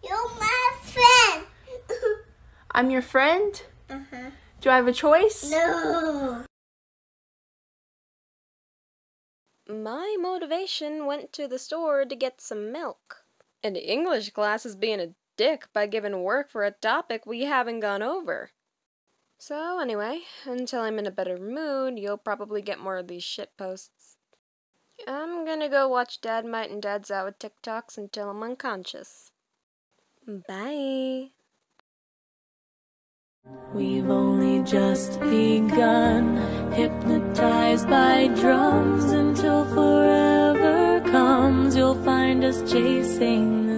You're my friend. I'm your friend? Uh-huh. Do I have a choice? No. My motivation went to the store to get some milk. And English class is being a dick by giving work for a topic we haven't gone over. So anyway, until I'm in a better mood, you'll probably get more of these shit posts. I'm gonna go watch Dad Might and Dad's Out with TikToks until I'm unconscious. Bye! We've only just begun, hypnotized by drums until forever comes. You'll find us chasing